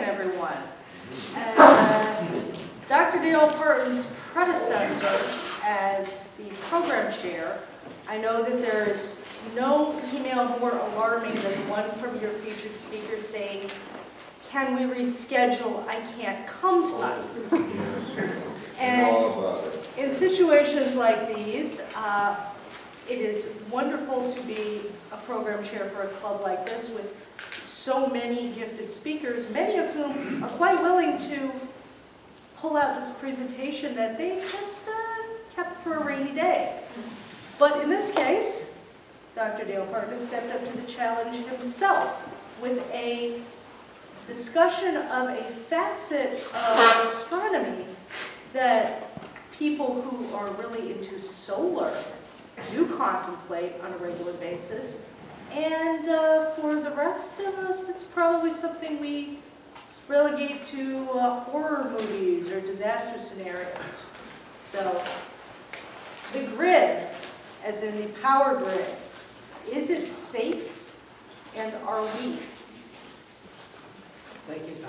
everyone. And Dr. Dale Partin's predecessor as the program chair, I know that there is no email more alarming than one from your featured speaker saying, "Can we reschedule? I can't come tonight." And in situations like these, it is wonderful to be a program chair for a club like this with so many gifted speakers, many of whom are quite willing to pull out this presentation that they just kept for a rainy day. But in this case, Dr. Dale Partin stepped up to the challenge himself with a discussion of a facet of astronomy that people who are really into solar do contemplate on a regular basis. And for the rest of us, it's probably something we relegate to horror movies or disaster scenarios. So, the grid, as in the power grid, is it safe, and are we? Thank you,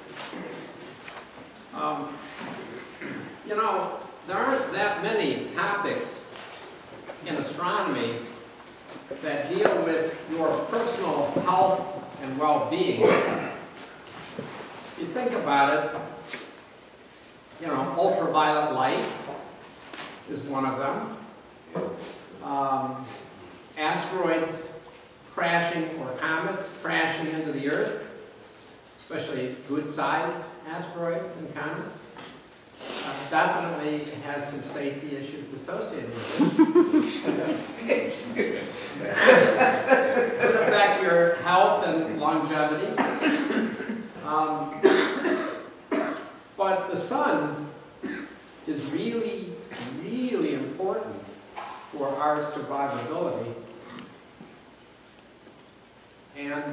Diane. You know, there aren't that many topics in astronomy that deal with your personal health and well-being. If you think about it, you know, ultraviolet light is one of them. Asteroids crashing, or comets crashing into the Earth, especially good-sized asteroids and comets, definitely has some safety issues associated with it. Could affect your health and longevity. But the sun is really, really important for our survivability. And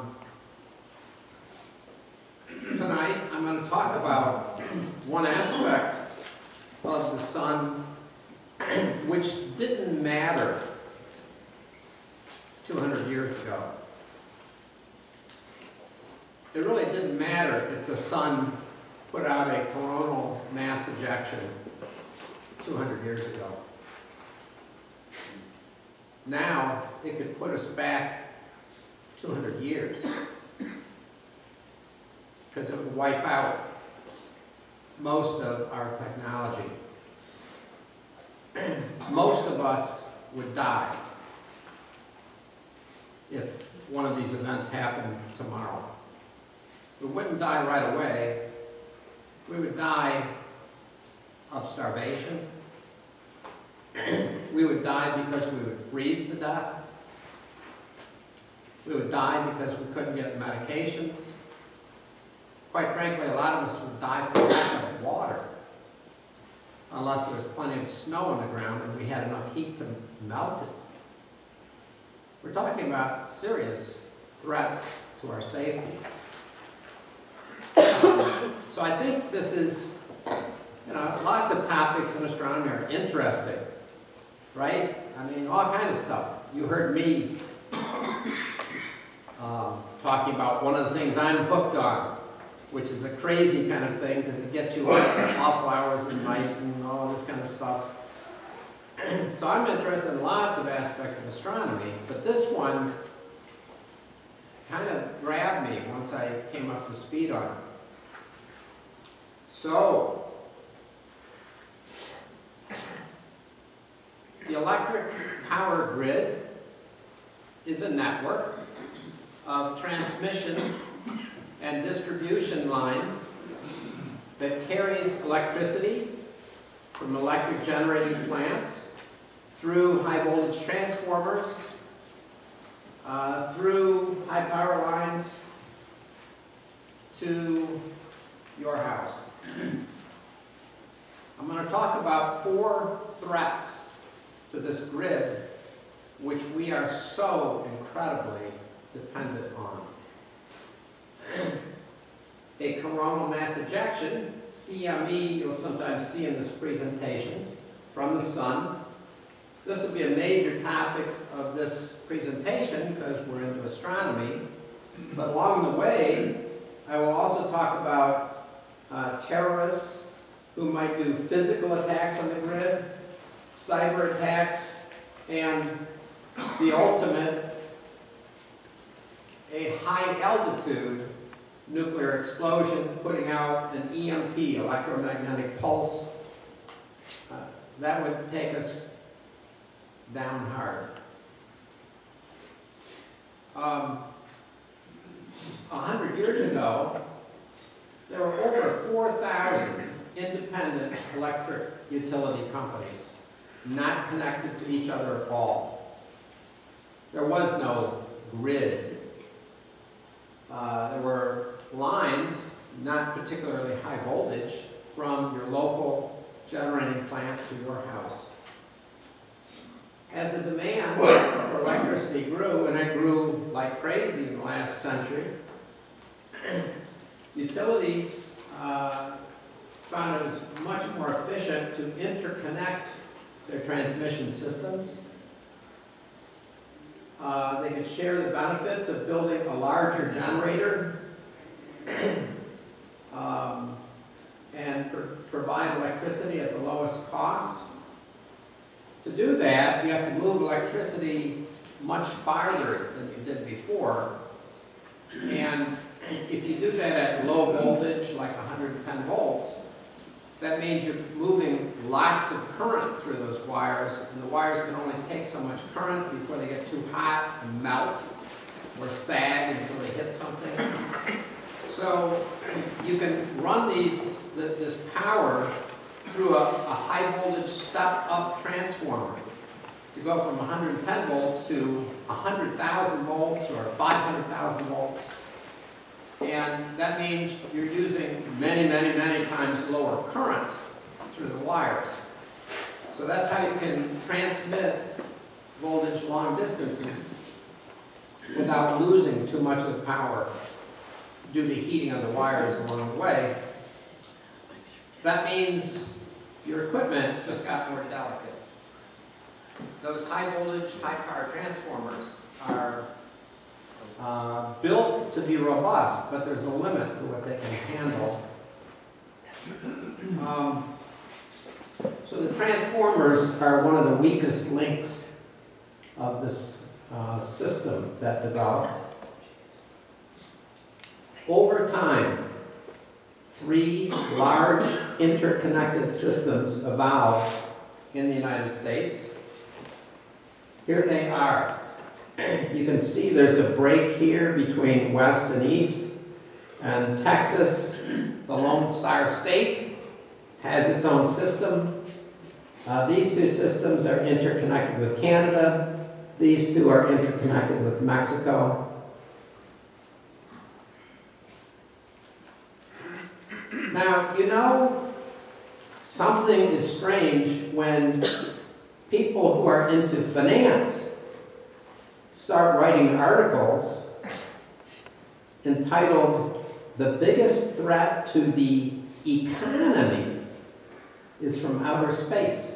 tonight I'm going to talk about one aspect of the sun which didn't matter 200 years ago. It really didn't matter if the sun put out a coronal mass ejection 200 years ago. Now it could put us back 200 years, because it would wipe out most of our technology. Most of us would die if one of these events happened tomorrow. We wouldn't die right away. We would die of starvation. We would die because we would freeze to death. We would die because we couldn't get medications. Quite frankly, a lot of us would die from lack of water, unless there was plenty of snow on the ground and we had enough heat to melt it. We're talking about serious threats to our safety. So I think this is, you know, lots of topics in astronomy are interesting, right? I mean, all kinds of stuff. You heard me talking about one of the things I'm hooked on, which is a crazy kind of thing because it gets you up awful hours of the night and all this kind of stuff. So I'm interested in lots of aspects of astronomy, but this one kind of grabbed me once I came up to speed on it. So, the electric power grid is a network of transmission and distribution lines that carries electricity from electric generating plants through high voltage transformers, through high power lines to your house. I'm going to talk about 4 threats to this grid which we are so incredibly dependent on. A coronal mass ejection, CME, you'll sometimes see in this presentation, from the sun. This will be a major topic of this presentation because we're into astronomy. But along the way, I will also talk might do physical attacks on the grid, cyber attacks, and the ultimate, a high-altitude nuclear explosion putting out an EMP, electromagnetic pulse. That would take us down hard. 100 years ago, there were over 4,000 independent electric utility companies, not connected to each other at all. There was no grid. There were lines, not particularly high voltage, from your local generating plant to your house. As the demand for electricity grew, and it grew like crazy in the last century, utilities found it was much more efficient to interconnect their transmission systems. They could share the benefits of building a larger generator and provide electricity at the lowest cost. To do that, you have to move electricity much farther than you did before. And if you do that at low voltage, like 110 volts, that means you're moving lots of current through those wires, and the wires can only take so much current before they get too hot and melt or sag until they hit something. So you can run this power through a high voltage step-up transformer to go from 110 volts to 100,000 volts or 500,000 volts. And that means you're using many, many, many times lower current through the wires. So that's how you can transmit voltage long distances without losing too much of the power due to heating of the wires along the way. That means your equipment just got more delicate. Those high voltage, high power transformers are built to be robust, but there's a limit to what they can handle. So the transformers are one of the weakest links of this system that developed. Over time, 3 large interconnected systems evolved in the United States. Here they are. You can see there's a break here between west and east, and Texas, the Lone Star State, has its own system. These 2 systems are interconnected with Canada. These 2 are interconnected with Mexico. Now, you know, something is strange when people who are into finance start writing articles entitled, "The Biggest Threat to the Economy is from Outer Space."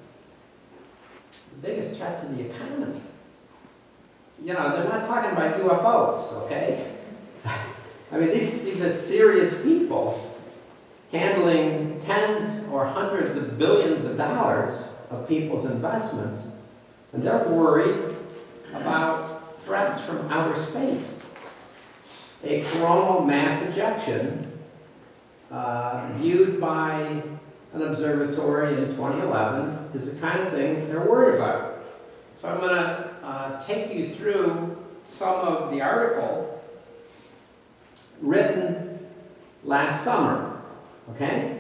The biggest threat to the economy. You know, they're not talking about UFOs, okay? I mean, these are serious people handling tens or hundreds of billions of dollars of people's investments, and they're worried about threats from outer space. A coronal mass ejection viewed by an observatory in 2011 is the kind of thing they're worried about. So I'm going to take you through some of the article written last summer, okay?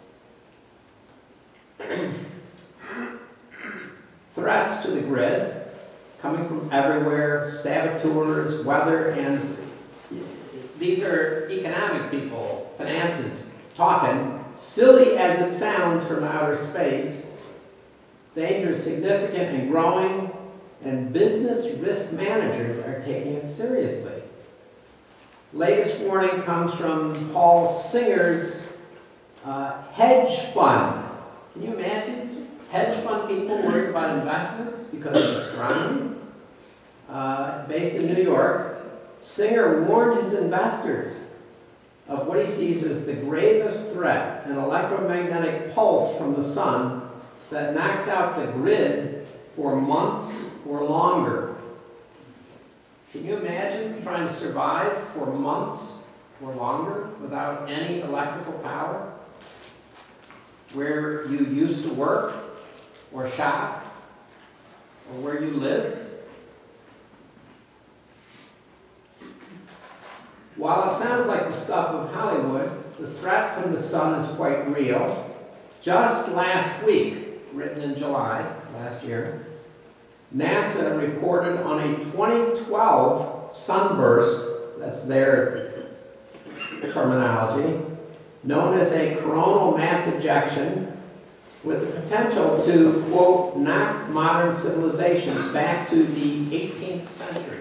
Threats to the grid coming from everywhere, saboteurs, weather, and these are economic people, finances, talking, silly as it sounds from outer space. Danger is significant and growing, and business risk managers are taking it seriously. Latest warning comes from Paul Singer's hedge fund. Can you imagine? Hedge fund people worried about investments because of astronomy. Based in New York, Singer warned his investors of what he sees as the gravest threat, an electromagnetic pulse from the sun that knocks out the grid for months or longer. Can you imagine trying to survive for months or longer without any electrical power? Where you used to work, or shop, or where you live? While it sounds like the stuff of Hollywood, the threat from the sun is quite real. Just last week, written in July last year, NASA reported on a 2012 sunburst, that's their terminology, known as a coronal mass ejection, with the potential to, quote, knock modern civilization back to the 18th century.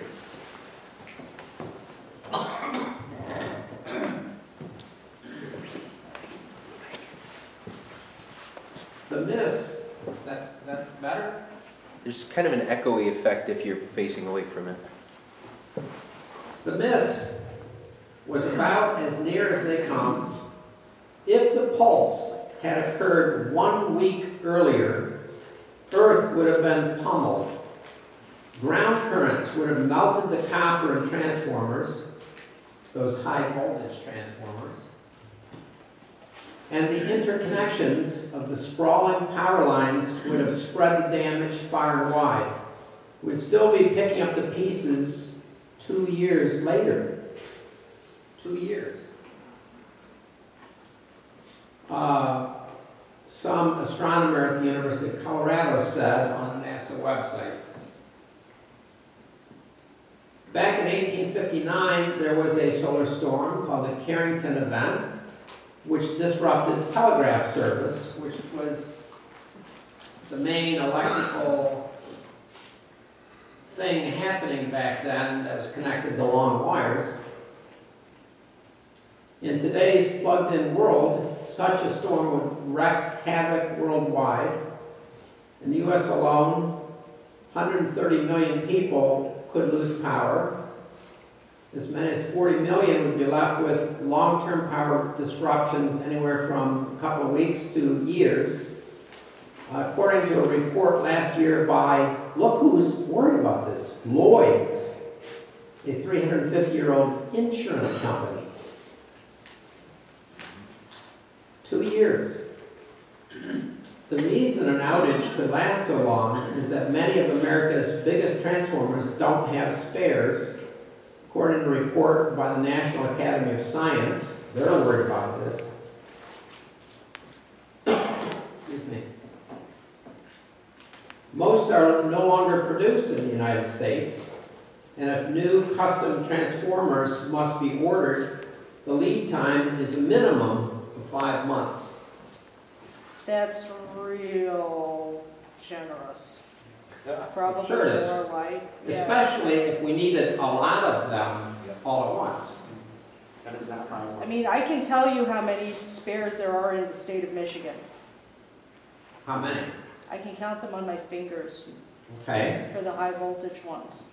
The miss, is that better? There's kind of an echoey effect if you're facing away from it. The miss was about as near as they come. If the pulse had occurred 1 week earlier, Earth would have been pummeled. Ground currents would have melted the copper in transformers, those high voltage transformers, and the interconnections of the sprawling power lines would have spread the damage far and wide. We'd still be picking up the pieces 2 years later. 2 years. Some astronomer at the University of Colorado said on the NASA website, back in 1859, there was a solar storm called the Carrington event, which disrupted telegraph service, which was the main electrical thing happening back then that was connected to long wires. In today's plugged-in world, such a storm would wreak havoc worldwide. In the US alone, 130 million people could lose power. As many as 40 million would be left with long-term power disruptions anywhere from a couple of weeks to years. According to a report last year by, look who's worried about this, Lloyd's, a 350-year-old insurance company. 2 years. The reason an outage could last so long is that many of America's biggest transformers don't have spares. According to a report by the National Academy of Science, they're worried about this. Excuse me. Most are no longer produced in the United States, and if new custom transformers must be ordered, the lead time is a minimum of 5 months. That's real generous. Probably Sure it is. more like. Yeah. Especially if we needed a lot of them all at once. That is not how it works. I mean, I can tell you how many spares there are in the state of Michigan. How many? I can count them on my fingers Okay. for the high voltage ones.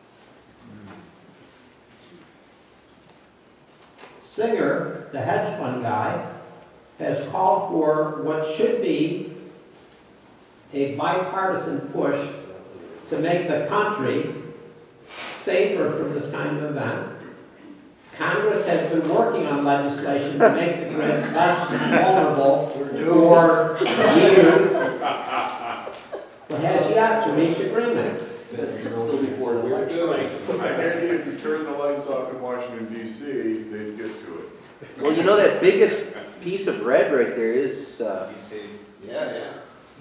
Singer, the hedge fund guy, has called for what should be a bipartisan push to make the country safer from this kind of event. Congress has been working on legislation to make the grid less vulnerable for years, but has yet to reach agreement. This is still before the election. I guarantee if you turn the lights off in Washington DC, they'd get to it. Well, you know that biggest piece of red right there is, Yeah.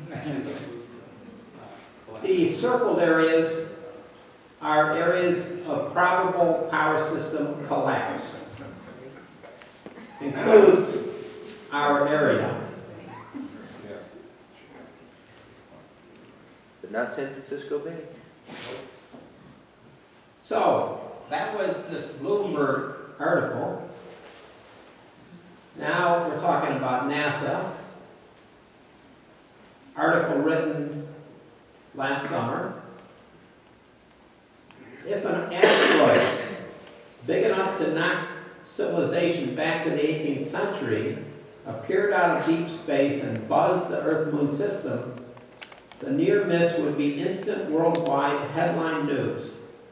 The circled areas are areas of probable power system collapse. Includes our area. but not San Francisco Bay. So, that was this Bloomberg article. Now we're talking about NASA. Article written last summer. If an asteroid big enough to knock civilization back to the 18th century appeared out of deep space and buzzed the Earth-Moon system, the near miss would be instant worldwide headline news.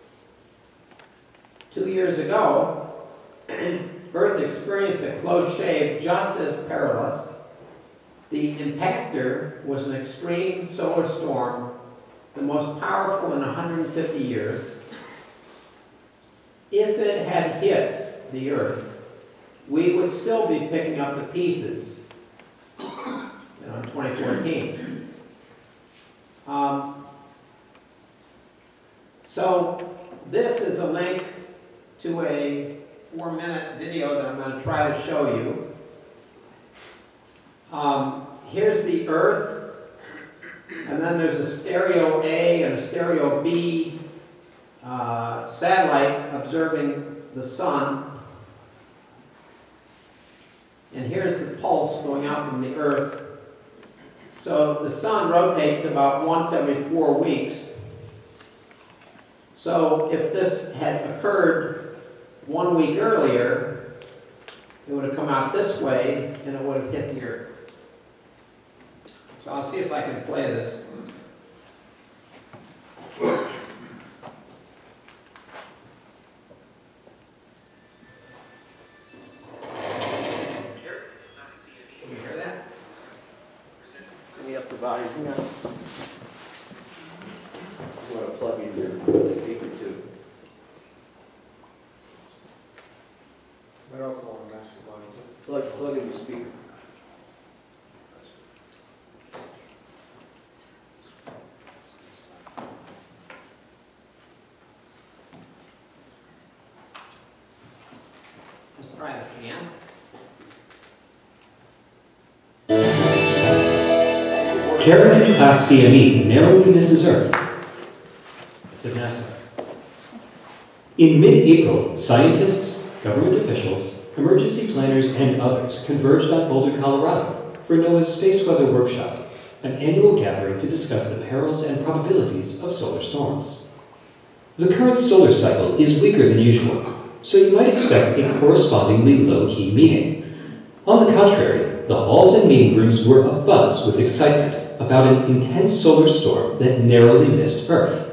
2 years ago, Earth experienced a close shave just as perilous. The impactor was an extreme solar storm, the most powerful in 150 years. If it had hit the Earth, we would still be picking up the pieces in 2014. So this is a link to a 4-minute video that I'm going to try to show you. Here's the Earth, and then there's a stereo A and a stereo B satellite observing the sun. And here's the pulse going out from the Earth. So the sun rotates about once every 4 weeks. So if this had occurred 1 week earlier, it would have come out this way and it would have hit the Earth. So I'll see if I can play this. Can you hear that? Can you up the volume? You want to plug in your speaker too? But also want to maximize it. Plug in the speaker. Let's try this again. Carrington Class CME narrowly misses Earth. It's at NASA. In mid-April, scientists, government officials, emergency planners, and others converged on Boulder, Colorado for NOAA's Space Weather Workshop, an annual gathering to discuss the perils and probabilities of solar storms. The current solar cycle is weaker than usual, so you might expect a correspondingly low-key meeting. On the contrary, the halls and meeting rooms were abuzz with excitement about an intense solar storm that narrowly missed Earth.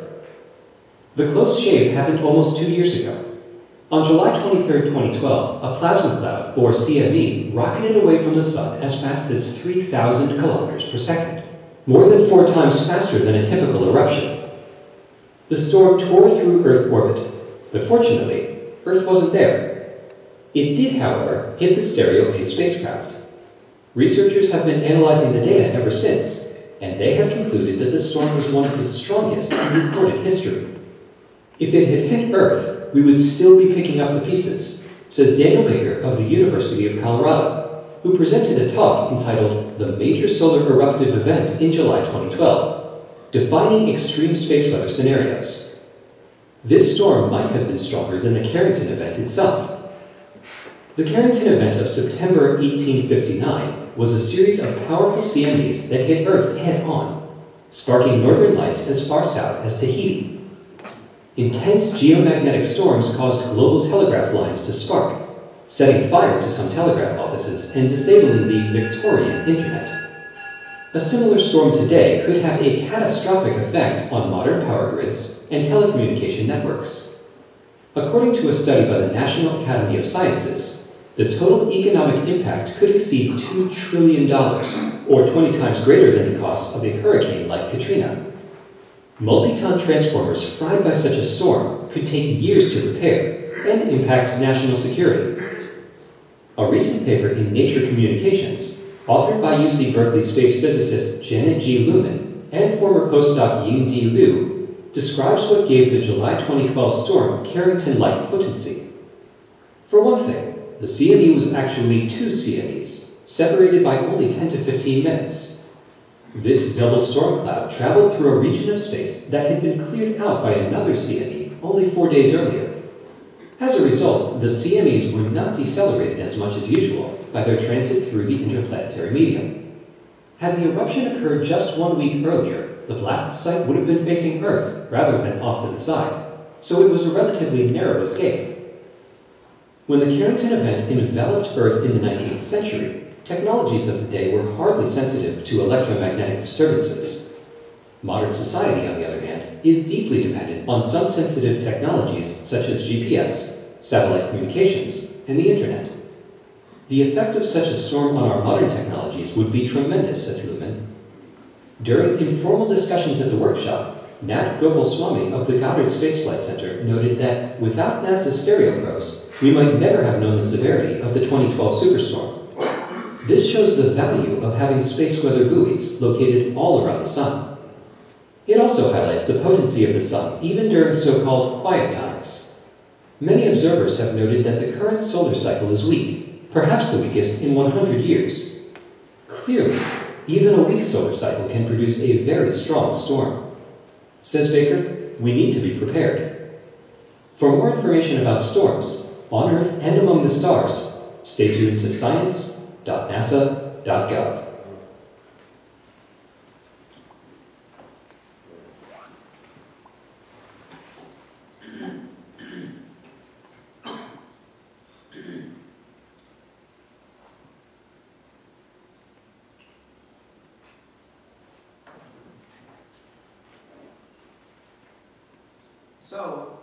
The close shave happened almost 2 years ago. On July 23, 2012, a plasma cloud, or CME, rocketed away from the sun as fast as 3,000 kilometers per second, more than 4 times faster than a typical eruption. The storm tore through Earth orbit, but fortunately, Earth wasn't there. It did, however, hit the Stereo A spacecraft. Researchers have been analyzing the data ever since, and they have concluded that the storm was one of the strongest in recorded history. If it had hit Earth, we would still be picking up the pieces, says Daniel Baker of the University of Colorado, who presented a talk entitled The Major Solar Eruptive Event in July 2012, Defining Extreme Space Weather Scenarios. This storm might have been stronger than the Carrington event itself. The Carrington event of September 1859 was a series of powerful CMEs that hit Earth head-on, sparking northern lights as far south as Tahiti. Intense geomagnetic storms caused global telegraph lines to spark, setting fire to some telegraph offices and disabling the Victorian Internet. A similar storm today could have a catastrophic effect on modern power grids and telecommunication networks. According to a study by the National Academy of Sciences, the total economic impact could exceed $2 trillion, or 20 times greater than the cost of a hurricane like Katrina. Multi-ton transformers fried by such a storm could take years to repair and impact national security. A recent paper in Nature Communications, authored by UC Berkeley space physicist Janet G. Lumen and former postdoc Ying-D Liu, describes what gave the July 2012 storm Carrington-like potency. For one thing, the CME was actually 2 CMEs, separated by only 10 to 15 minutes. This double storm cloud traveled through a region of space that had been cleared out by another CME only 4 days earlier. As a result, the CMEs were not decelerated as much as usual by their transit through the interplanetary medium. Had the eruption occurred just 1 week earlier, the blast site would have been facing Earth rather than off to the side, so it was a relatively narrow escape. When the Carrington event enveloped Earth in the 19th century, technologies of the day were hardly sensitive to electromagnetic disturbances. Modern society, on the other hand, is deeply dependent on sun-sensitive technologies such as GPS, satellite communications, and the Internet. The effect of such a storm on our modern technologies would be tremendous, says Luhmann. During informal discussions at the workshop, Nat Gopalswamy of the Goddard Space Flight Center noted that without NASA's stereo probes, we might never have known the severity of the 2012 superstorm. This shows the value of having space weather buoys located all around the sun. It also highlights the potency of the sun even during so-called quiet times. Many observers have noted that the current solar cycle is weak, perhaps the weakest in 100 years. Clearly, even a weak solar cycle can produce a very strong storm. Says Baker, we need to be prepared. For more information about storms, on Earth and among the stars, stay tuned to science.nasa.gov. So,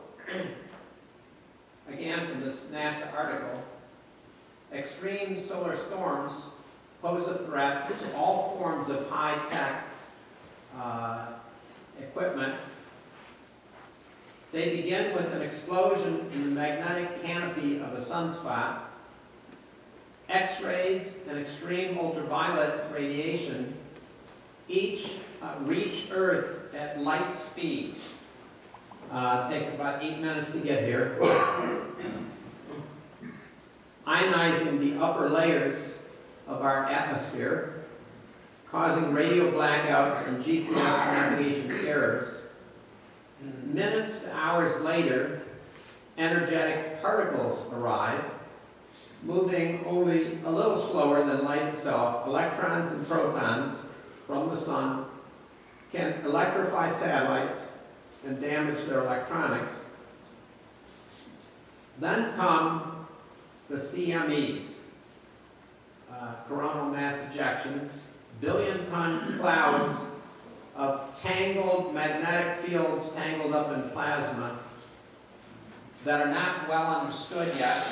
again, from this NASA article, extreme solar storms pose a threat to all forms of high-tech equipment. They begin with an explosion in the magnetic canopy of a sunspot, X-rays and extreme ultraviolet radiation each reach Earth at light speed. It takes about 8 minutes to get here. Ionizing the upper layers of our atmosphere, causing radio blackouts and GPS navigation errors. Minutes to hours later, energetic particles arrive, moving only a little slower than light itself. Electrons and protons from the sun can electrify satellites and damage their electronics. Then come the CMEs, Coronal Mass Ejections, billion-ton clouds of tangled magnetic fields tangled up in plasma that are not well understood yet,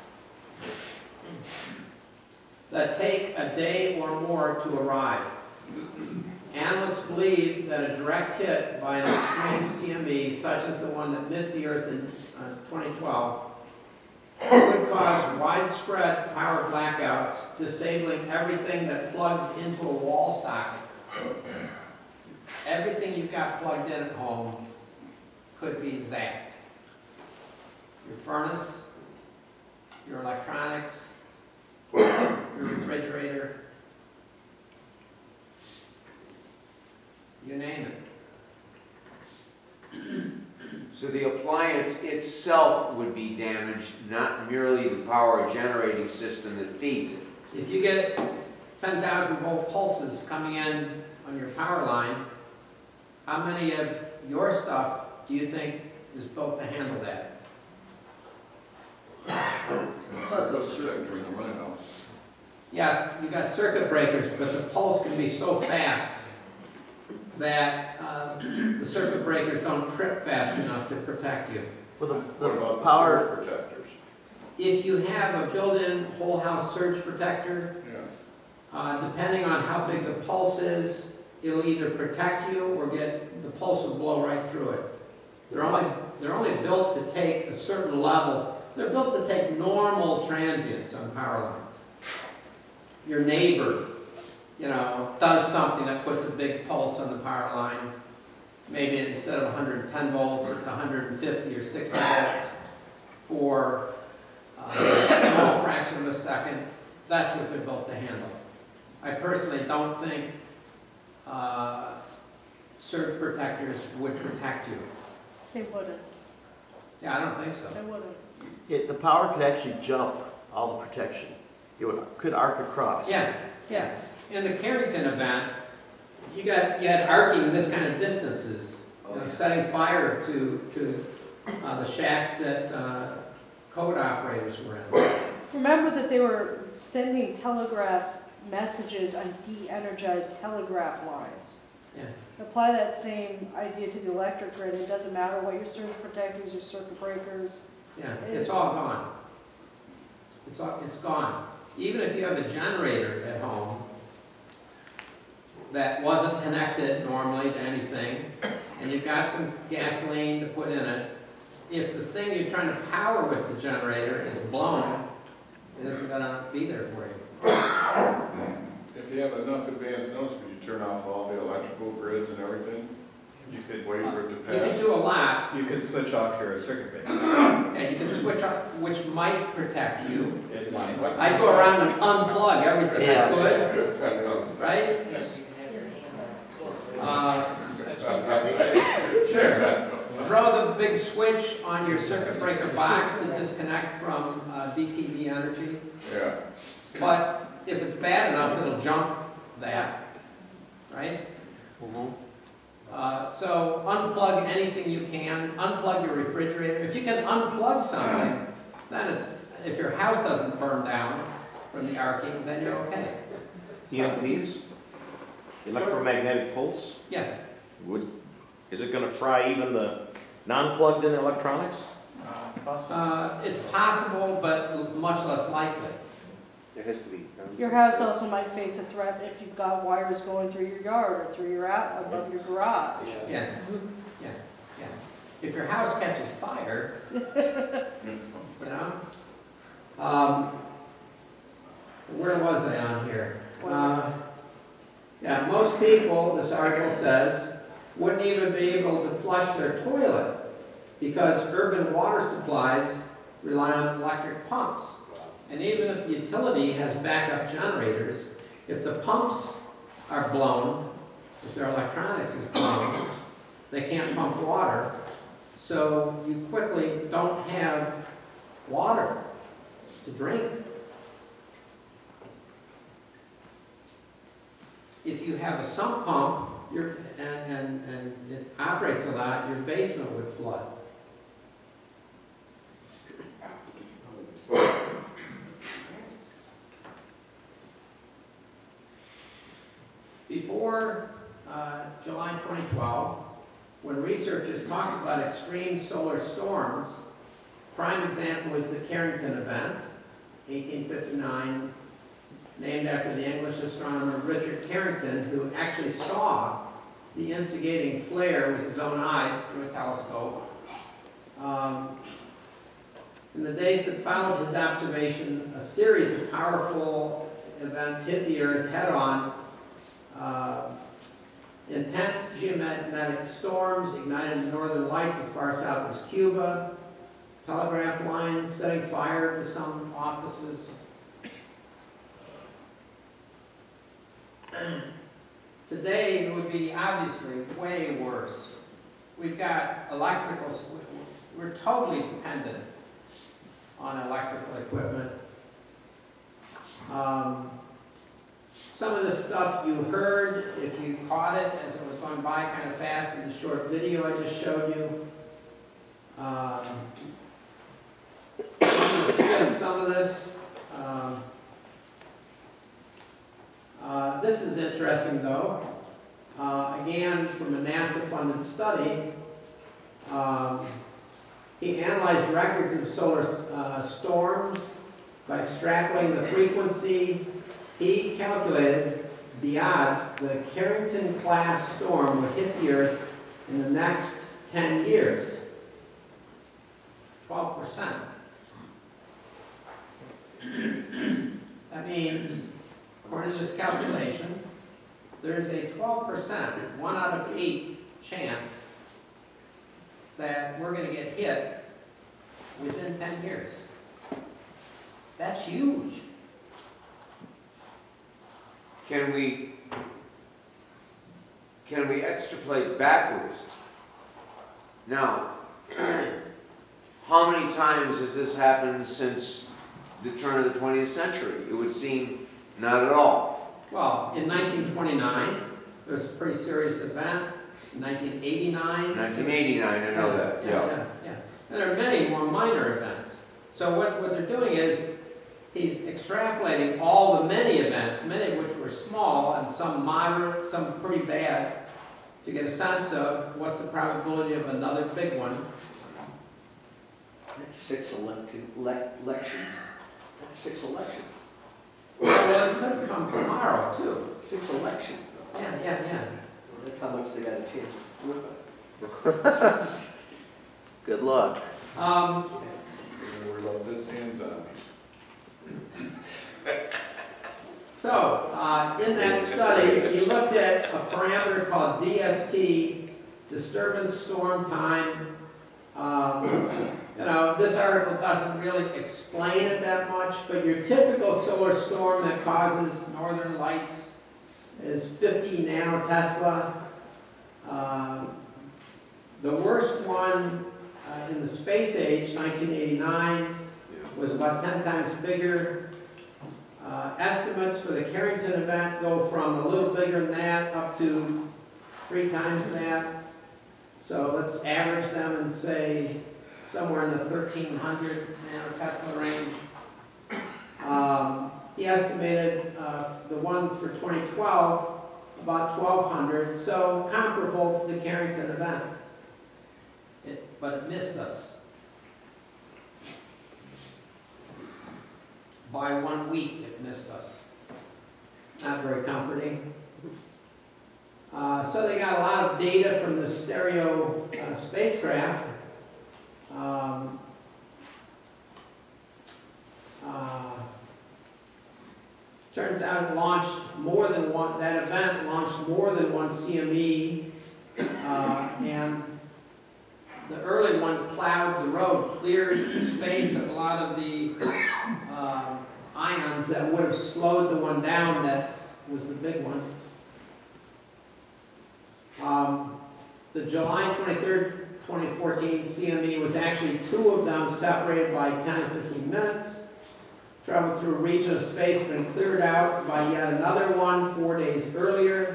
that take a day or more to arrive. Analysts believe that a direct hit by an extreme CME, such as the one that missed the Earth in 2012, would cause widespread power blackouts, disabling everything that plugs into a wall socket. Everything you've got plugged in at home could be zapped. Your furnace, your electronics, your refrigerator, you name it. So the appliance itself would be damaged, not merely the power generating system that feeds it. If you get 10,000 volt pulses coming in on your power line, how many of your stuff do you think is built to handle that? Those circuits in the running. Yes, you've got circuit breakers, but the pulse can be so fast that the circuit breakers don't trip fast enough to protect you. Well, What the about power, the surge protectors? If you have a built-in whole house surge protector, Yeah. depending on how big the pulse is, it'll either protect you or the pulse will blow right through it. They're only built to take a certain level. They're built to take normal transients on power lines. Your neighbor, does something that puts a big pulse on the power line. Maybe instead of 110 volts, it's 150 or 60 volts for a small fraction of a second. That's what they're built to handle. I personally don't think surge protectors would protect you. They wouldn't. Yeah, I don't think so. They wouldn't. the power could actually jump all the protection. It could arc across. Yeah. Yes. In the Carrington event, you had arcing this kind of distances, setting fire to the shacks that code operators were in. Remember that they were sending telegraph messages on de-energized telegraph lines. Yeah. Apply that same idea to the electric grid. It doesn't matter what your surge protectors or circuit breakers. Yeah, it's all gone. It's gone. Even if you have a generator at home that wasn't connected normally to anything, and you've got some gasoline to put in it, if the thing you're trying to power with the generator is blown, it isn't going to be there for you. If you have enough advance notice, would you turn off all the electrical grids and everything? You could wait for it to pass. You can do a lot. You can switch off your circuit breaker. And you can switch off, which might protect you. It might. I'd go around and unplug everything I Yeah. could, right? Sure. Throw the big switch on your circuit breaker box to disconnect from DTV energy. Yeah. But if it's bad enough, it'll jump that, right? So unplug anything you can. Unplug your refrigerator. If you can unplug something, then if your house doesn't burn down from the arcing, then you're okay. EMPs? Electromagnetic pulse? Yes. Is it going to fry even the non-plugged in electronics? It's possible, but much less likely. There has to be. Your house also might face a threat if you've got wires going through your yard or through your above your garage. Yeah. If your house catches fire, you know. Where was I on here? Yeah, most people, this article says, wouldn't even be able to flush their toilet because urban water supplies rely on electric pumps. And even if the utility has backup generators, if the pumps are blown, if their electronics is blown, they can't pump water. So you quickly don't have water to drink. If you have a sump pump and it operates a lot, your basement would flood. Before July 2012, when researchers talked about extreme solar storms, prime example was the Carrington event, 1859, named after the English astronomer Richard Carrington, who actually saw the instigating flare with his own eyes through a telescope. In the days that followed his observation, a series of powerful events hit the Earth head-on. Intense geomagnetic storms ignited the northern lights as far south as Cuba, telegraph lines setting fire to some offices. Today it would be obviously way worse. We've got electrical, we're totally dependent on electrical equipment. Some of the stuff you heard, if you caught it as it was going by kind of fast in the short video I just showed you. I'm going to skip some of this. This is interesting though. Again, from a NASA-funded study, he analyzed records of solar storms by extrapolating the frequency. He calculated the odds that a Carrington-class storm would hit the Earth in the next 10 years. 12%. That means, according to this calculation, there's a 12%, 1 out of 8 chance that we're going to get hit within 10 years. That's huge. Can we extrapolate backwards? Now, how many times has this happened since the turn of the 20th century? It would seem not at all. Well, in 1929, there was a pretty serious event. In 1989. 1989, I know that, yeah. And there are many more minor events. So what they're doing is he's extrapolating all the many events, many of which were small and some moderate, some pretty bad, to get a sense of what's the probability of another big one. That's 6 elections. That's 6 elections. Well, it could come tomorrow, too. 6 elections, though. Yeah. That's how much they got a chance to work on. Good luck. Don't worry about this hands on. So, in that study, he looked at a parameter called DST, disturbance storm time. You know, this article doesn't really explain it that much, but your typical solar storm that causes northern lights is 50 nanotesla. The worst one in the space age, 1989, was about 10 times bigger. Estimates for the Carrington event go from a little bigger than that up to 3 times that. So let's average them and say somewhere in the 1300 nanotesla range. He estimated the one for 2012 about 1200, so comparable to the Carrington event. But it missed us by 1 week. It missed us. Not very comforting. So they got a lot of data from the stereo spacecraft. Turns out it launched more than one, that event launched more than one CME, and the early one plowed the road, cleared the space of a lot of the ions that would have slowed the one down that was the big one. The July 23rd, 2014 CME was actually 2 of them separated by 10 or 15 minutes. Traveled through a region of space, been cleared out by yet another one 4 days earlier.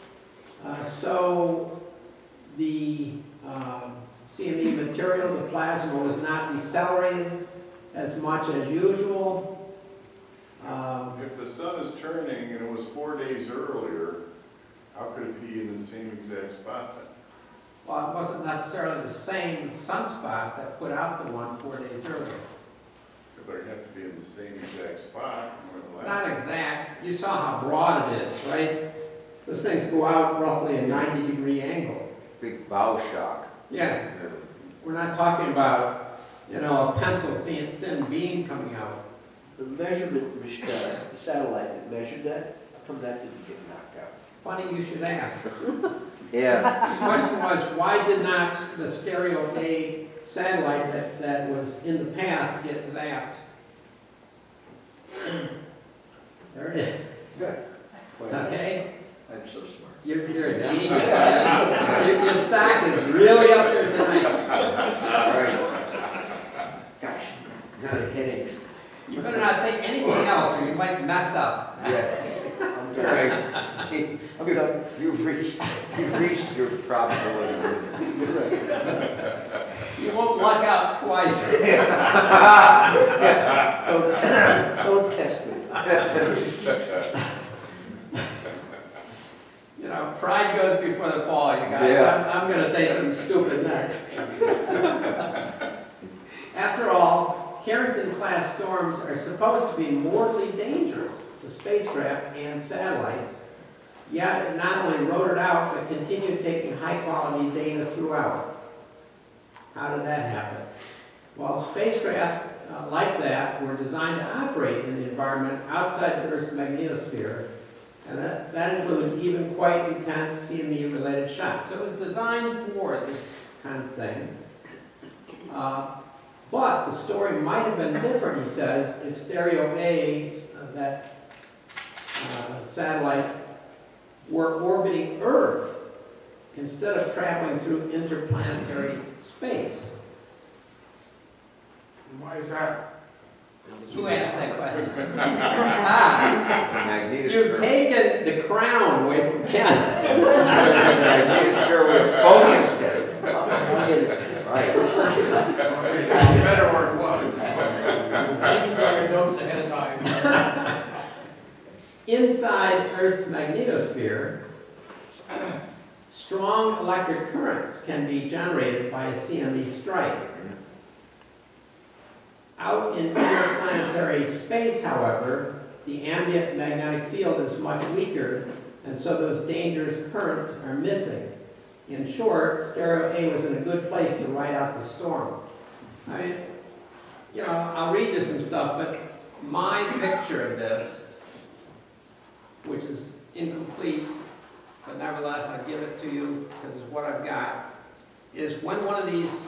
So the CME material, the plasma, was not decelerating as much as usual. If the sun is turning and it was 4 days earlier, how could it be in the same exact spot then? Well, it wasn't necessarily the same sunspot that put out the one 4 days earlier. But it'd have to be in the same exact spot. Not exact. You saw how broad it is, right? Those things go out roughly a 90-degree angle. Big bow shock. Yeah. We're not talking about, you know, a pencil thin beam coming out. The measurement, the satellite that measured that, how come that didn't get knocked out? Funny you should ask. Yeah. The question was, why did not the stereo A satellite that was in the path get zapped? There it is. Good. Okay? I'm so smart. You're a genius. Your stock is really up there tonight. All right. Gosh, headaches. You better not say anything else or you might mess up. Yes. I'm All right. You've reached your probability. You won't luck out twice. Don't test me. You know, pride goes before the fall, you guys. Yeah. I'm going to say something stupid next. After all, Carrington-class storms are supposed to be mortally dangerous to spacecraft and satellites, yet it not only rode it out, but continued taking high-quality data throughout. How did that happen? Well, spacecraft like that were designed to operate in the environment outside the Earth's magnetosphere, and that includes even quite intense CME-related shocks. So it was designed for this kind of thing. But the story might have been different, he says, if stereo A, that satellite, were orbiting Earth instead of traveling through interplanetary space. Why is that? Who asked that question? It's the You've magnetosphere. taken the crown away from Ken. The magnetosphere would have focused it. I'll get it. Right. Better where it was. inside Earth's magnetosphere, strong electric currents can be generated by a CME strike. Out in interplanetary space, however, the ambient magnetic field is much weaker, and so those dangerous currents are missing. In short, stereo A was in a good place to ride out the storm. I mean, you know, I'll read you some stuff, but my picture of this, which is incomplete, but nevertheless I give it to you because it's what I've got, is when one of these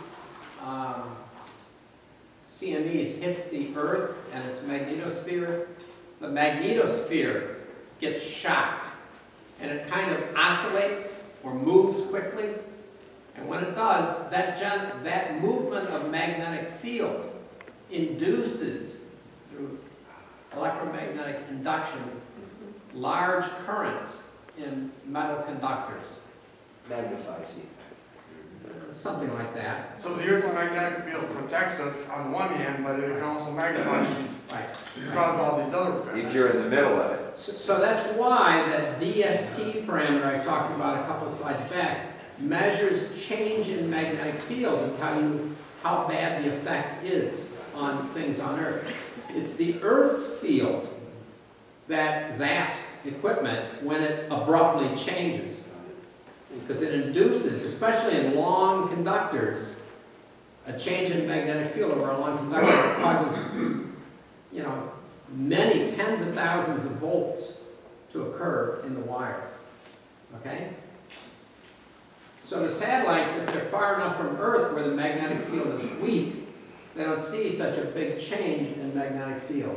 CMEs hits the Earth and its magnetosphere, the magnetosphere gets shocked and it kind of oscillates or moves quickly. And when it does, that movement of magnetic field induces, through electromagnetic induction, large currents in metal conductors. Magnifies it. Something like that. So the Earth's magnetic field protects us on one hand, but it can also magnify these, Right. cause all these other effects. If you're in the middle of it. So that's why that DST parameter I talked about a couple slides back measures change in magnetic field and tell you how bad the effect is on things on Earth. It's the Earth's field that zaps equipment when it abruptly changes. Because it induces, especially in long conductors, a change in magnetic field over a long conductor that causes, you know, many tens of thousands of volts to occur in the wire. Okay? So the satellites, if they're far enough from Earth where the magnetic field is weak, they don't see such a big change in magnetic field.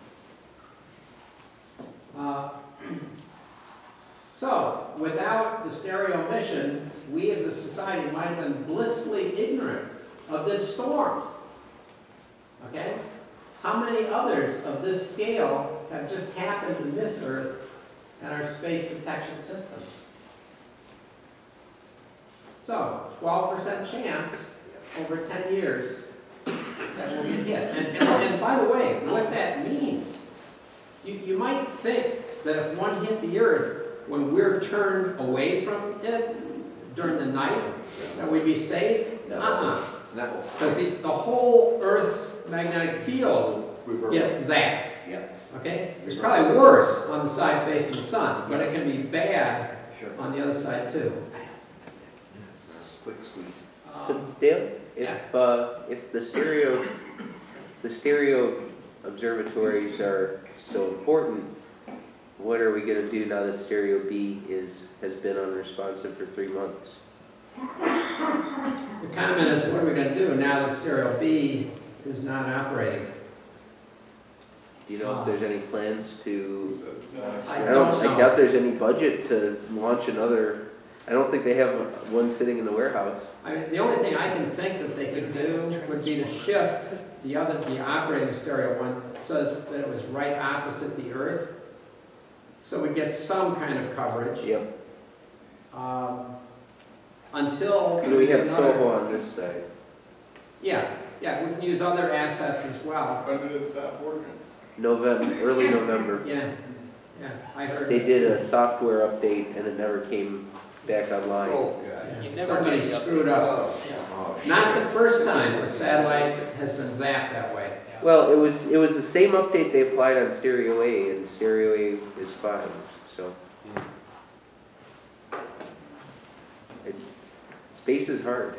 So, without the stereo mission, we as a society might have been blissfully ignorant of this storm. Okay? How many others of this scale have just happened to miss Earth and our space detection systems? So, 12% chance over 10 years that we'll get hit. And by the way, what that means, you might think that if one hit the Earth when we're turned away from it during the night, that we'd be safe? It's not. Because the whole Earth's magnetic field gets zapped. Yep. Okay? It's probably worse on the side facing the sun, but it can be bad on the other side too. Quick squeeze. So Dale, Yeah. if the stereo observatories are so important, what are we going to do now that Stereo B has been unresponsive for 3 months? The comment is, what are we going to do now that Stereo B is not operating? Do you know if there's any plans to? I don't know. I doubt there's any budget to launch another. I don't think they have one sitting in the warehouse. I mean, the only thing I can think that they could do would be to shift the operating stereo one so that it was right opposite the Earth, so we get some kind of coverage. Yep. Until We have Soho on this side. Yeah, we can use other assets as well. When did it stop working? Early November. Yeah, I heard. They did a software update and it never came back online. Oh, Yeah, God. somebody screwed up. Oh, Not the first time a satellite has been zapped that way. Well, it was the same update they applied on Stereo A, and Stereo A is fine. So space is hard.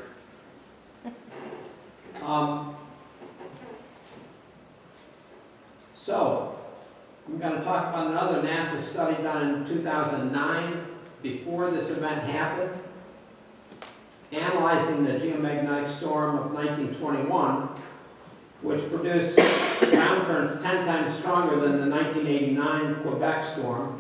So, I'm going to talk about another NASA study done in 2009, before this event happened, analyzing the geomagnetic storm of 1921, which produced ground currents 10 times stronger than the 1989 Quebec storm.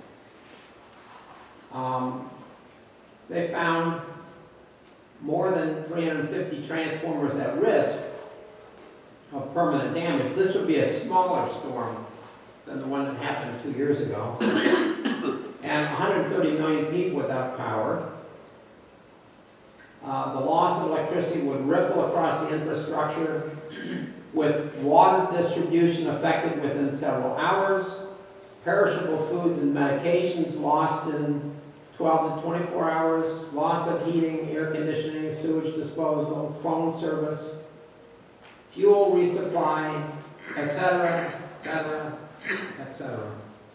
They found more than 350 transformers at risk of permanent damage. This would be a smaller storm than the one that happened 2 years ago. And 130 million people without power. The loss of electricity would ripple across the infrastructure with water distribution affected within several hours. perishable foods and medications lost in 12 to 24 hours, loss of heating, air conditioning, sewage disposal, phone service, fuel resupply, etc., etc., etc.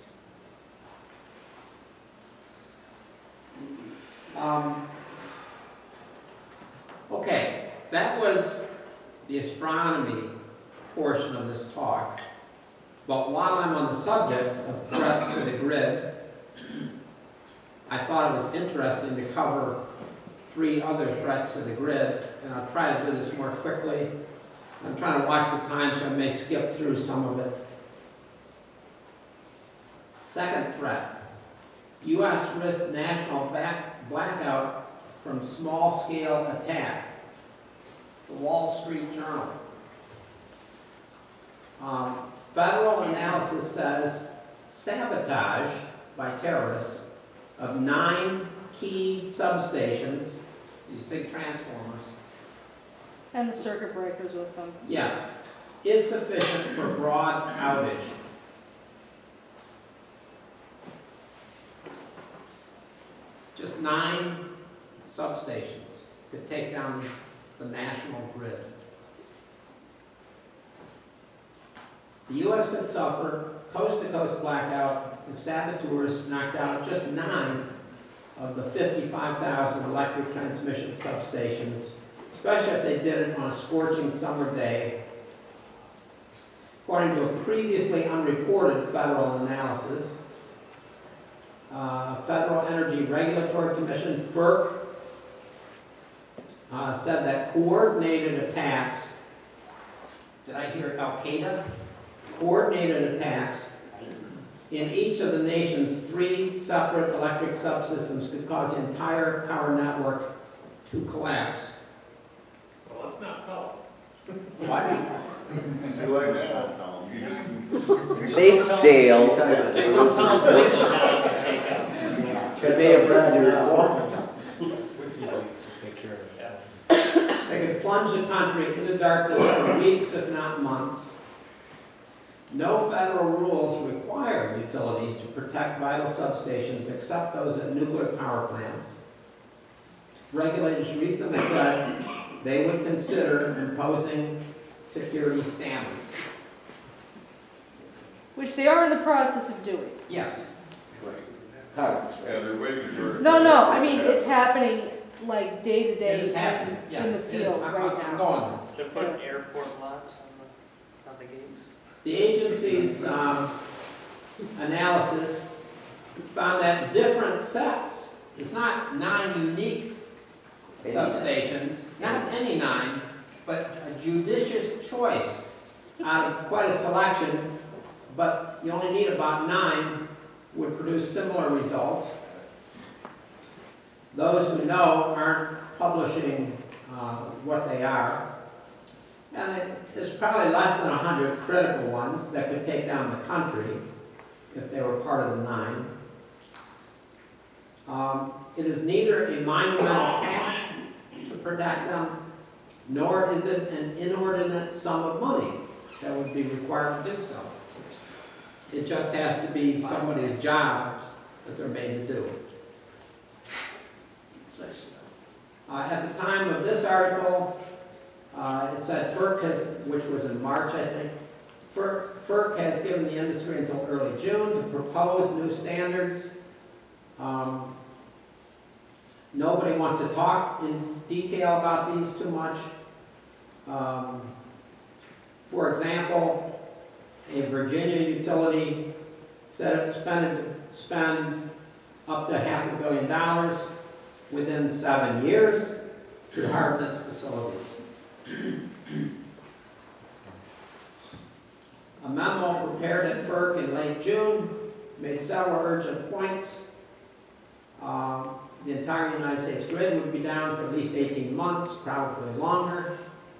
Okay, that was the astronomy portion of this talk. But while I'm on the subject of threats to the grid, I thought it was interesting to cover 3 other threats to the grid, and I'll try to do this more quickly. I'm trying to watch the time, so I may skip through some of it. Second threat, U.S. risks national blackout from small-scale attack. The Wall Street Journal. Federal analysis says sabotage by terrorists of 9 key substations, these big transformers, And the circuit breakers with them. yes, is sufficient for broad outage. Just 9 substations could take down the national grid. The U.S. could suffer coast-to-coast blackout if saboteurs knocked out just 9 of the 55,000 electric transmission substations, especially if they did it on a scorching summer day. According to a previously unreported federal analysis, Federal Energy Regulatory Commission, FERC, said that coordinated attacks, did I hear Al-Qaeda? Coordinated attacks in each of the nation's 3 separate electric subsystems could cause the entire power network to collapse. Well, let's not tell What? It's too late now. You just, Thanks, Dale. Just don't tell them which now you can take out. They may have read your report. They could plunge the country into darkness for weeks, if not months. No federal rules require utilities to protect vital substations except those at nuclear power plants. Regulators recently said they would consider imposing security standards. Which they are in the process of doing. Yes. yeah, they're waiting for. No, I mean, it's happening like day to It day is happening. Yeah, in the it is. field I'm right now. going. They're putting airport locks on the gates. The agency's analysis found that different sets, it's not 9 unique substations, not any 9, but a judicious choice out of quite a selection, but you only need about 9 would produce similar results. Those who know aren't publishing what they are. And there's probably less than 100 critical ones that could take down the country if they were part of the 9. It is neither a monumental task to protect them, nor is it an inordinate sum of money that would be required to do so. It just has to be somebody's job that they're made to do. It's nice to know. At the time of this article, it said FERC has, which was in March, I think, FERC has given the industry until early June to propose new standards. Nobody wants to talk in detail about these too much. For example, a Virginia utility said it spend up to $500 million within 7 years to harden its facilities. A memo prepared at FERC in late June made several urgent points. The entire United States grid would be down for at least 18 months, probably longer.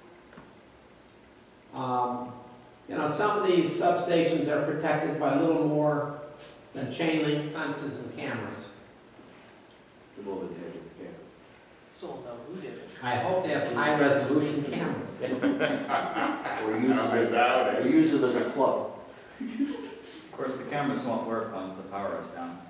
You know, some of these substations are protected by little more than chain link fences and cameras. The moment they have the camera. So we'll know who did it. I hope they have high resolution cameras. Or use them as a club. Of course, the cameras won't work once the power is down.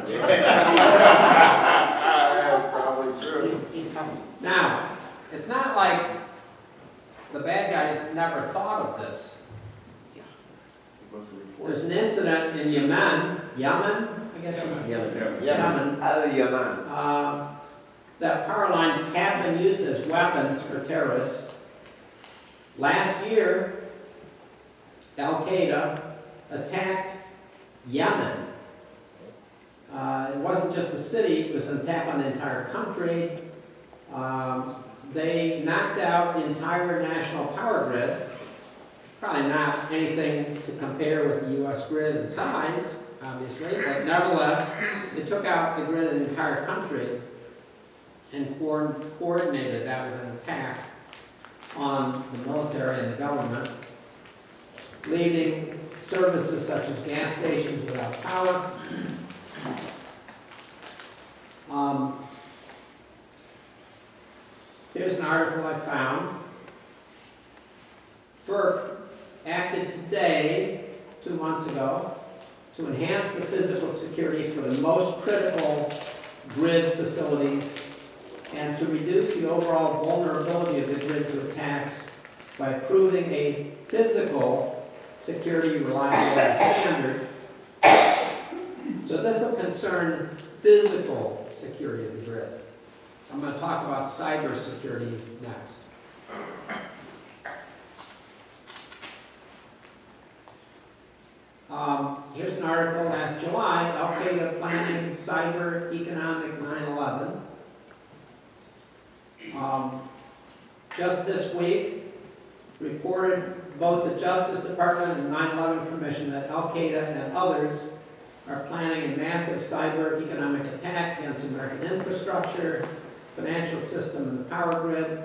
That's probably true. Now, it's not like the bad guys never thought of this. There's an incident in Yemen, I guess it's Yemen, that power lines have been used as weapons for terrorists. Last year, Al-Qaeda attacked Yemen. It wasn't just a city, it was an attack on the entire country. They knocked out the entire national power grid. Probably not anything to compare with the U.S. grid in size, obviously, but nevertheless, they took out the grid of the entire country and coordinated that with an attack on the military and the government, leaving services such as gas stations without power. Here's an article I found. FERC acted today, 2 months ago, to enhance the physical security for the most critical grid facilities and to reduce the overall vulnerability of the grid to attacks by approving a physical security reliability standard. So this will concern physical security of the grid. I'm going to talk about cyber security next. Here's an article last July, Al-Qaeda planning cyber economic 9/11. Just this week, reported both the Justice Department and the 9/11 Commission that Al-Qaeda and others are planning a massive cyber economic attack against American infrastructure, financial system, and the power grid.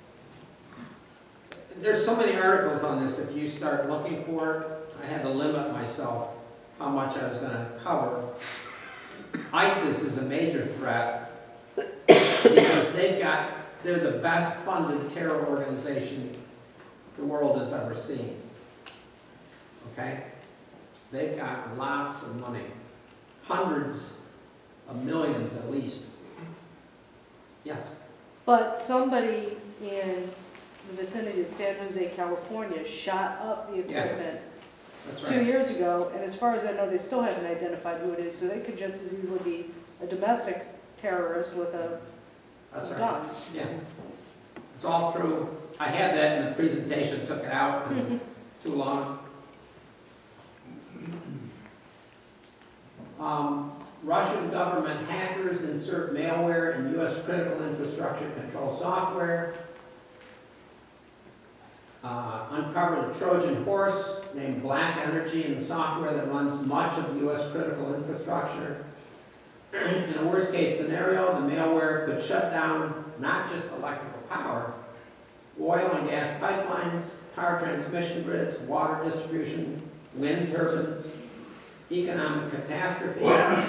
There's so many articles on this, if you start looking for it, I had to limit myself how much I was going to cover. ISIS is a major threat because they're the best funded terror organization the world has ever seen. Okay? They've got lots of money, hundreds of millions at least. Yes? But somebody in the vicinity of San Jose, California shot up the equipment That's right. 2 years ago, and as far as I know, they still haven't identified who it is, so they could just as easily be a domestic terrorist with some guns. Yeah. It's all true. I had that in the presentation, took it out, too long. Russian government hackers insert malware in U.S. critical infrastructure control software. Uncovered a Trojan horse named Black Energy in the software that runs much of U.S. critical infrastructure. In a worst case scenario, the malware could shut down not just electrical power, oil and gas pipelines, power transmission grids, water distribution, wind turbines, economic catastrophe.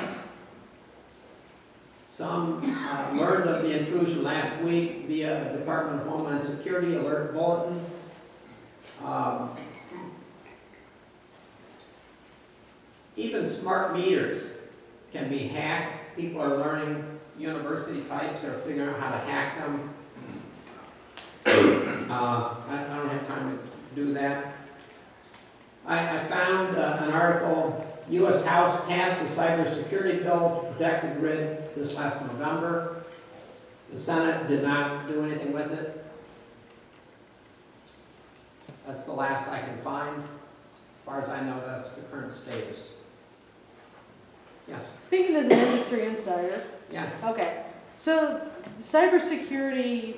Some learned of the intrusion last week via a Department of Homeland Security alert bulletin. Even smart meters can be hacked. People are learning, university types are figuring out how to hack them. I don't have time to do that. I found an article, U.S. House passed a cybersecurity bill to protect the grid this last November. The Senate did not do anything with it. That's the last I can find. As far as I know, that's the current status. Yes? Speaking as an industry insider. Yeah. Okay. So cybersecurity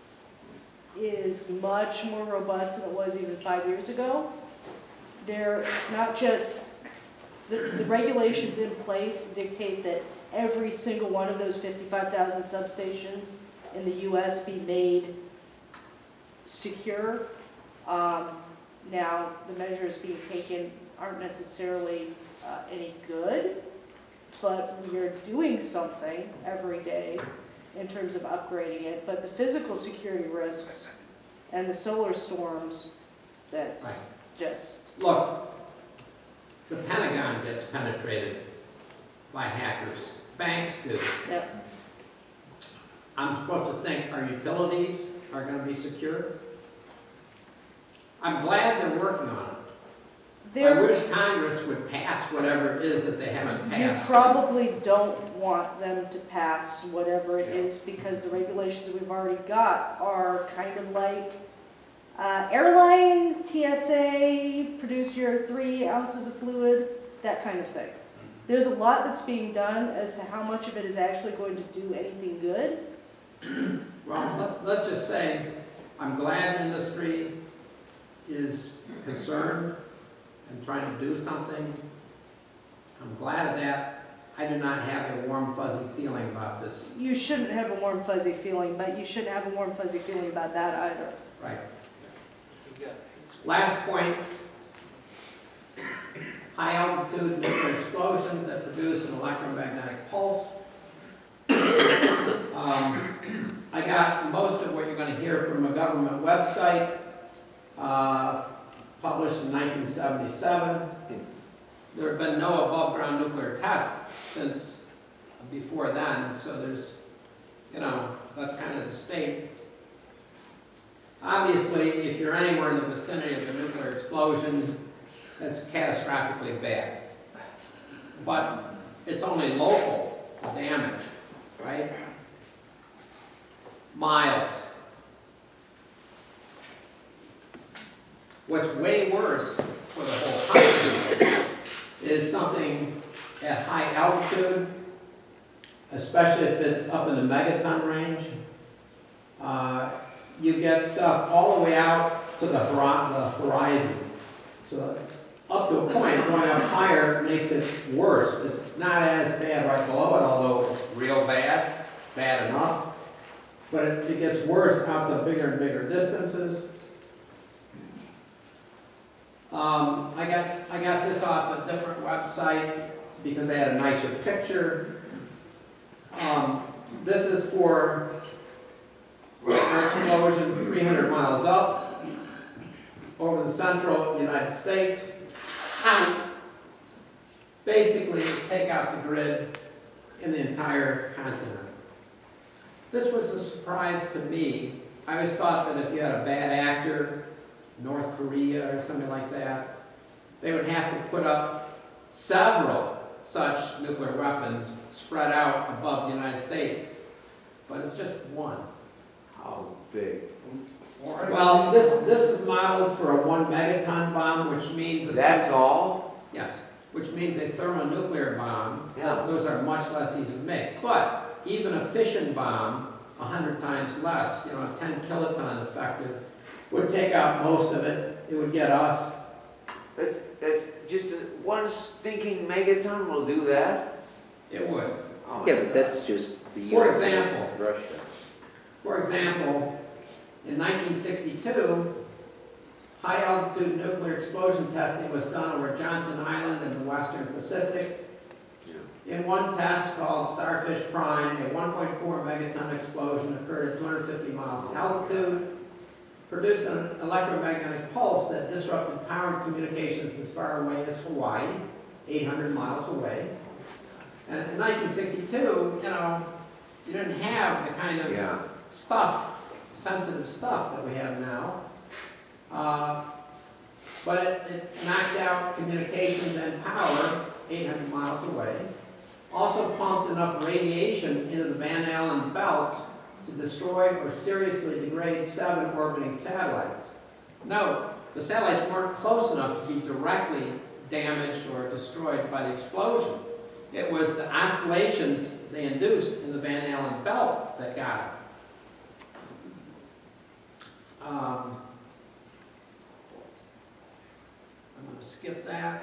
is much more robust than it was even 5 years ago. They're not just, the regulations in place dictate that every single one of those 55,000 substations in the U.S. be made secure. Now, the measures being taken aren't necessarily any good, but we're doing something every day in terms of upgrading it. But the physical security risks and the solar storms, that's just... Look, The Pentagon gets penetrated by hackers. Banks do. Yep. I'm supposed to think our utilities are going to be secure. I'm glad they're working on it. I wish Congress would pass whatever it is that they haven't You passed. probably don't want them to pass whatever it is because the regulations that we've already got are kind of like airline, TSA, produce your 3 ounces of fluid, that kind of thing. There's a lot that's being done as to how much of it is actually going to do anything good. Well, let's just say I'm glad industry is concerned and trying to do something. I'm glad of that. I do not have a warm, fuzzy feeling about this. You shouldn't have a warm, fuzzy feeling, but you shouldn't have a warm, fuzzy feeling about that either. Right. Last point. High altitude nuclear explosions that produce an electromagnetic pulse. I got most of what you're going to hear from a government website, published in 1977. There have been no above-ground nuclear tests since before then, so there's, you know, that's kind of the state. Obviously, if you're anywhere in the vicinity of a nuclear explosion, that's catastrophically bad. But it's only local damage, right? Miles. What's way worse for the whole country is something at high altitude, especially if it's up in the megaton range. You get stuff all the way out to the horizon. So up to a point, going up higher makes it worse. It's not as bad right below it, although it's real bad, bad enough. But it gets worse out to bigger and bigger distances. I got this off a different website because they had a nicer picture. This is for an explosion 300 miles up over the central United States. Basically, take out the grid in the entire continent. This was a surprise to me. I always thought that if you had a bad actor, North Korea or something like that, they would have to put up several such nuclear weapons spread out above the United States. But it's just one. How big? Well, this is modeled for a 1 megaton bomb, which means... That's all? Yes, which means a thermonuclear bomb. Yeah. Those are much less easy to make. But even a fission bomb, 100 times less, you know, a 10 kiloton effective, would take out most of it. It would get us. That's just one stinking megaton will do that? It would. Oh Yeah, but that's just the For US and example. Russia. For example, in 1962, high-altitude nuclear explosion testing was done over Johnson Island in the western Pacific. In one test called Starfish Prime, a 1.4 megaton explosion occurred at 250 miles altitude, produced an electromagnetic pulse that disrupted power and communications as far away as Hawaii, 800 miles away. And in 1962, you know, you didn't have the kind of stuff, sensitive stuff that we have now. But it knocked out communications and power 800 miles away. Also pumped enough radiation into the Van Allen belts to destroy or seriously degrade 7 orbiting satellites. Note, the satellites weren't close enough to be directly damaged or destroyed by the explosion. It was the oscillations they induced in the Van Allen belt that got it. I'm going to skip that.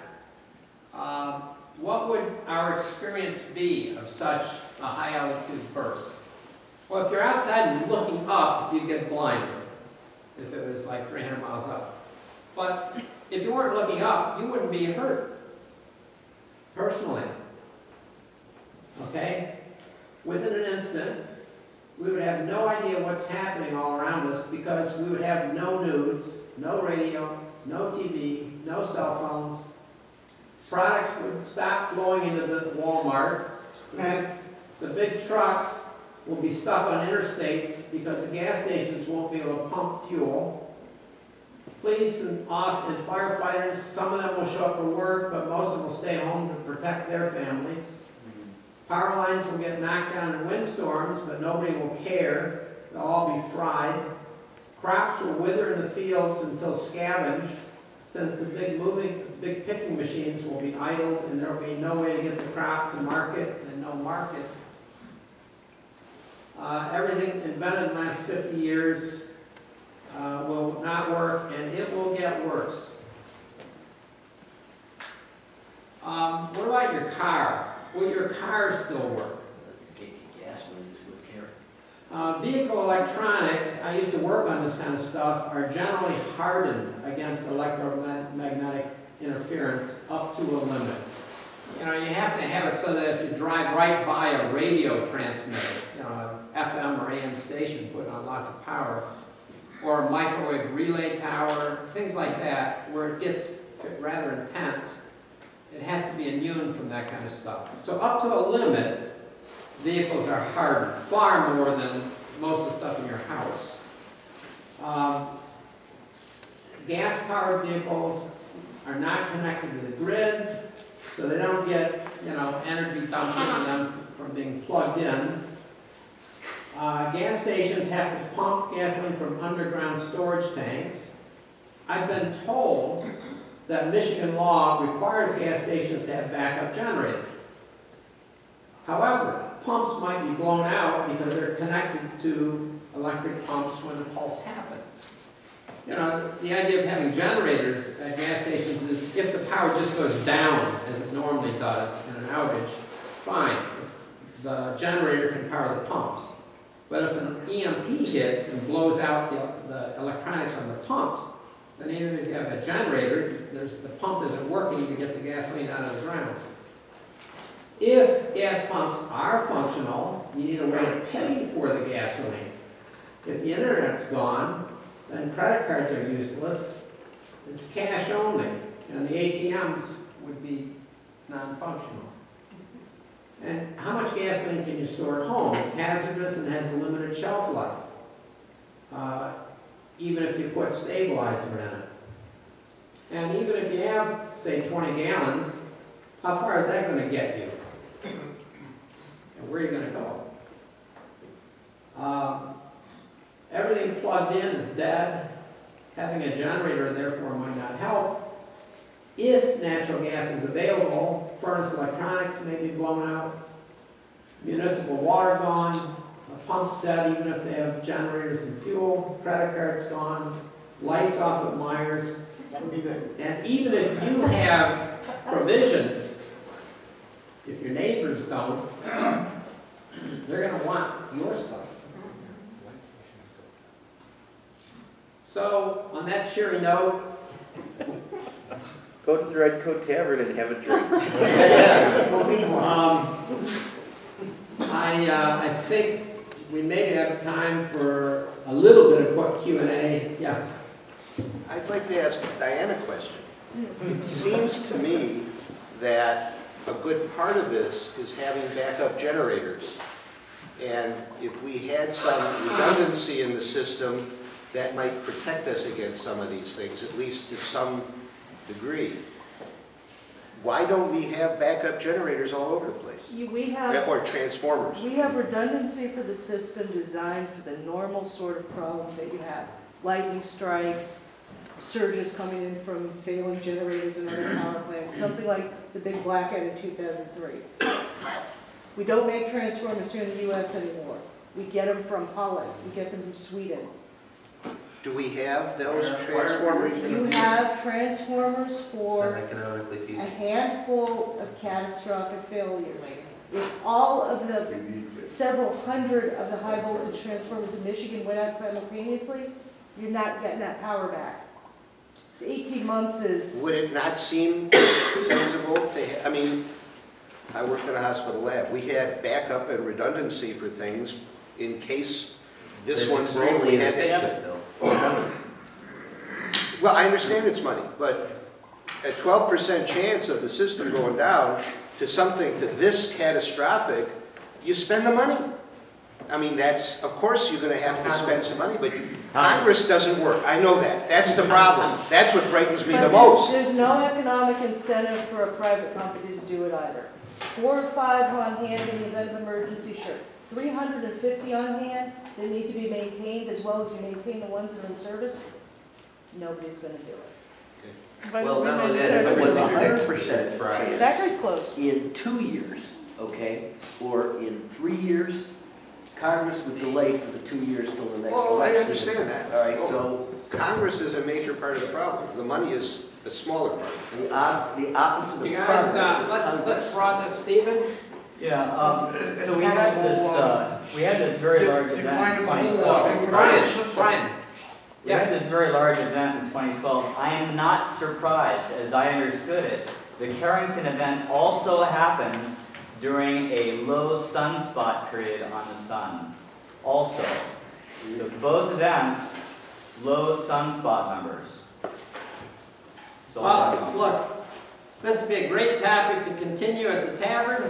What would our experience be of such a high altitude burst? Well, if you're outside and looking up, you'd get blinded if it was like 300 miles up. But if you weren't looking up, you wouldn't be hurt, personally. Okay? Within an instant, we would have no idea what's happening all around us because we would have no news, no radio, no TV, no cell phones. products would stop flowing into the Walmart, and the big trucks will be stuck on interstates because the gas stations won't be able to pump fuel. Police and firefighters, some of them will show up for work, but most of them will stay home to protect their families. Power lines will get knocked down in windstorms, but nobody will care. They'll all be fried. Crops will wither in the fields until scavenged, since the big picking machines will be idled and there will be no way to get the crop to market and no market. Everything invented in the last 50 years will not work, and it will get worse. What about your car? Will your car still work? Vehicle electronics, I used to work on this kind of stuff, are generally hardened against electromagnetic interference up to a limit. You know, you have to have it so that if you drive right by a radio transmitter, you know, an FM or AM station putting on lots of power, or a microwave relay tower, things like that, where it gets rather intense, it has to be immune from that kind of stuff. So up to a limit, vehicles are hardened, far more than most of the stuff in your house. Gas-powered vehicles are not connected to the grid, so they don't get, you know, energy dumped into them from being plugged in. Gas stations have to pump gasoline from underground storage tanks. I've been told that Michigan law requires gas stations to have backup generators. However, pumps might be blown out because they're connected to electric pumps when the pulse happens. You know, the idea of having generators at gas stations is if the power just goes down, as it normally does in an outage, fine. The generator can power the pumps. But if an EMP hits and blows out the electronics on the pumps, then even if you have a generator, the pump isn't working to get the gasoline out of the ground. If gas pumps are functional, you need a way to pay for the gasoline. If the internet's gone, then credit cards are useless. It's cash only, and the ATMs would be non-functional. And how much gasoline can you store at home? It's hazardous and has a limited shelf life, even if you put stabilizer in it. And even if you have, say, 20 gallons, how far is that going to get you? And where are you going to go? Everything plugged in is dead. Having a generator, therefore, might not help. If natural gas is available, furnace electronics may be blown out, municipal water gone, a pump's dead even if they have generators and fuel, credit cards gone, lights off at Myers. And even if you have provisions, if your neighbors don't, they're going to want your stuff. So, on that cheery note, go to the Red Coat Tavern and have a drink. I think we maybe have time for a little bit of Q&A. Yes? I'd like to ask Diane a question. It seems to me that a good part of this is having backup generators. And if we had some redundancy in the system, that might protect us against some of these things, at least to some degree. Why don't we have backup generators all over the place? Or transformers? We have redundancy for the system designed for the normal sort of problems that you have. Lightning strikes, surges coming in from failing generators in other power plants, something like the big blackout in 2003. We don't make transformers here in the U.S. anymore. We get them from Holland. We get them from Sweden. Do we have those transformers? You have transformers for economically feasible. a handful of catastrophic failures. If all of the several hundred of the high voltage transformers in Michigan went out simultaneously, you're not getting that power back. 18 months is... Would it not seem sensible to, I mean, I worked in a hospital lab. We had backup and redundancy for things in case this one broke. We had to have it. Well, I understand it's money, but a 12% chance of the system going down to something to this catastrophic, you spend the money. I mean, that's, of course, you're gonna have to spend some money, but Congress doesn't work. I know that. That's the problem. That's what frightens me the most. There's no economic incentive for a private company to do it either. 4 or 5 on hand in the event of emergency, sure. 350 on hand that need to be maintained as well as you maintain the ones that are in service, nobody's gonna do it. Well, not only that, if it was 100% That chance guy's close. in 2 years, okay, or in 3 years, Congress would delay for the 2 years till the next election. Well, I understand that. All right, so Congress is a major part of the problem. The money is a smaller part. the opposite of You progress guys, is let's Congress. broaden this, Stephen. Yeah, so we had this very large event in 2012. Brian. We had this very large event in 2012. I am not surprised, as I understood it. The Carrington event also happened during a low sunspot period on the sun. Also, so both events, low sunspot numbers. So Well, look, this would be a great topic to continue at the tavern.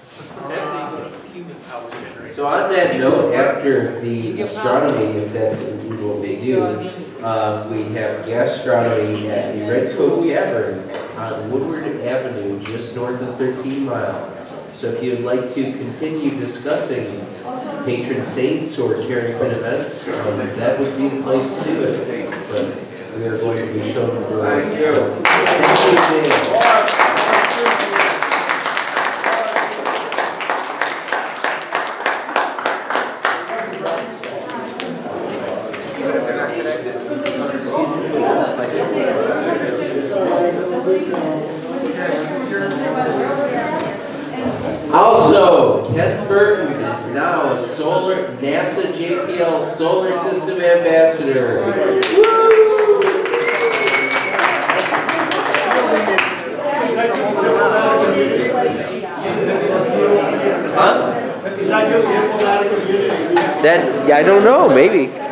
So on that note, after the astronomy, if that's indeed what we do, we have gastronomy at the Red Coat Tavern on Woodward Avenue, just north of 13 Mile. So if you'd like to continue discussing patron saints or Carrington events, that would be the place to do it. But we are going to be shown the door. Thank you. Thank you, Dan. Also, Ken Burton is now a NASA JPL Solar System Ambassador. Huh? That, I don't know, maybe.